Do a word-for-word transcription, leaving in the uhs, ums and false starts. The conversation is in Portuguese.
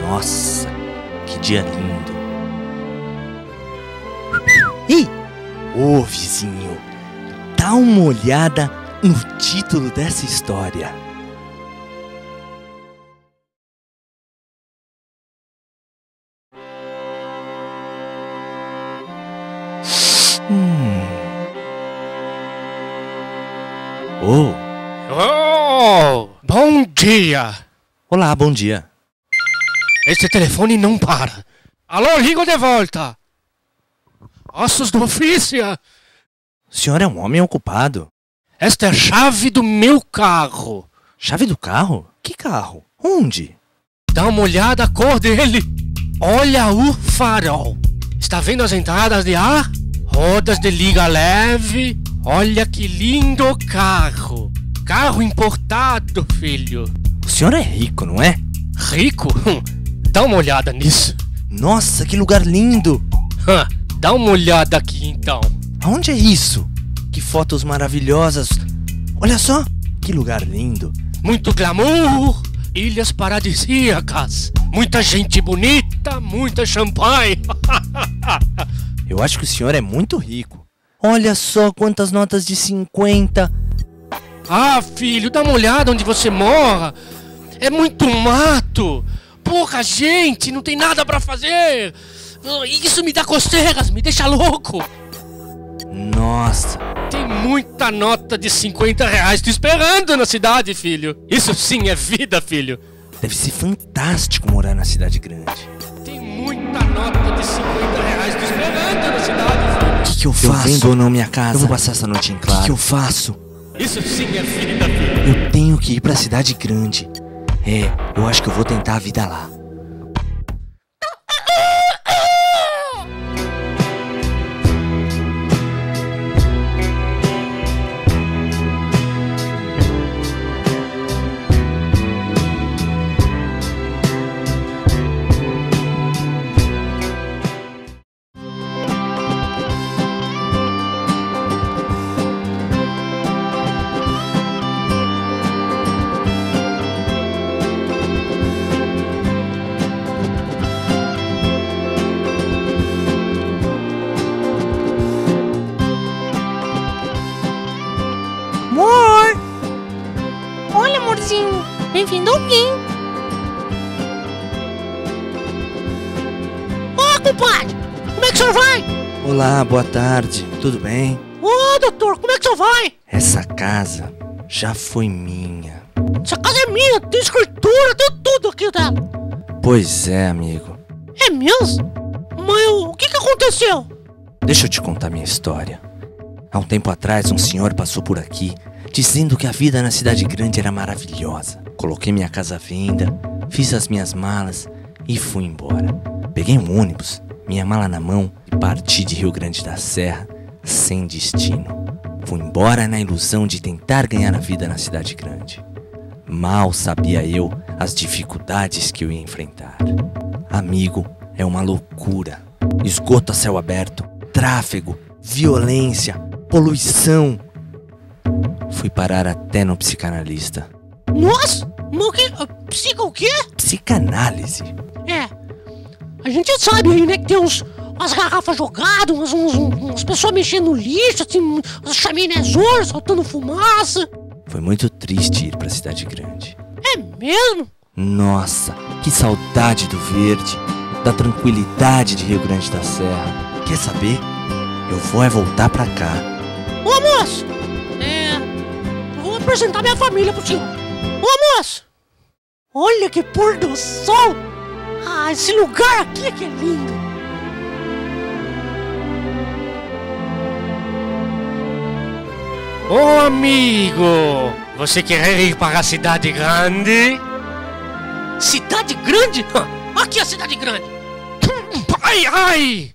Nossa, que dia lindo. Ei, ô vizinho, dá uma olhada no título dessa história. Hum. Oh. Oh, bom dia. Olá, bom dia. Esse telefone não para. Alô, ligo de volta. Ossos do ofício. O senhor é um homem ocupado. Esta é a chave do meu carro. Chave do carro? Que carro? Onde? Dá uma olhada a cor dele. Olha o farol. Está vendo as entradas de ar? Rodas de liga leve. Olha que lindo carro. Carro importado, filho. O senhor é rico, não é? Rico? Hum, dá uma olhada nisso. Nossa, que lugar lindo. Hã, dá uma olhada aqui então. Aonde é isso? Que fotos maravilhosas. Olha só, que lugar lindo. Muito glamour. Ilhas paradisíacas. Muita gente bonita. Muita champanhe. Eu acho que o senhor é muito rico. Olha só quantas notas de cinquenta. Ah, filho, dá uma olhada onde você mora. É muito mato. Pouca gente, não tem nada pra fazer. Isso me dá costeiras, me deixa louco. Nossa. Tem muita nota de cinquenta reais te esperando na cidade, filho. Isso sim é vida, filho. Deve ser fantástico morar na cidade grande. Tem muita nota de cinquenta reais te esperando na cidade, filho. O que, que eu faço? Eu vendo ou não minha casa? Eu vou passar essa noite em claro. O que, que eu faço? Isso sim é vida, filho. Eu tenho que ir pra cidade grande. É, eu acho que eu vou tentar a vida lá. Amor! Olha, amorzinho, bem-vindo ao Gui. Ô, compadre, como é que o senhor vai? Olá, boa tarde, tudo bem? Ô, doutor, como é que o senhor vai? Essa casa já foi minha. Essa casa é minha, tem escritura, tem tudo aqui dela. Pois é, amigo. É mesmo? Mas o que que aconteceu? Deixa eu te contar minha história. Há um tempo atrás, um senhor passou por aqui dizendo que a vida na cidade grande era maravilhosa. Coloquei minha casa à venda, fiz as minhas malas e fui embora. Peguei um ônibus, minha mala na mão e parti de Rio Grande da Serra sem destino. Fui embora na ilusão de tentar ganhar a vida na cidade grande. Mal sabia eu as dificuldades que eu ia enfrentar. Amigo, é uma loucura. Esgoto a céu aberto, tráfego, violência, poluição. Fui parar até no psicanalista. Nossa, mas o que? Psica o quê? Psicanálise? É, a gente sabe aí, né, que tem uns, umas garrafas jogadas, umas, uns, umas pessoas mexendo no lixo, assim, umas chaminézonas soltando fumaça. Foi muito triste ir pra cidade grande. É mesmo? Nossa, que saudade do verde, da tranquilidade de Rio Grande da Serra. Quer saber? Eu vou é voltar pra cá. Ô, moço! É... Eu vou apresentar minha família pro senhor. Ô, moço! Olha que pôr do sol! Ah, esse lugar aqui é que é lindo! Ô, amigo! Você quer ir para a cidade grande? Cidade grande? Aqui é a cidade grande! Ai, ai!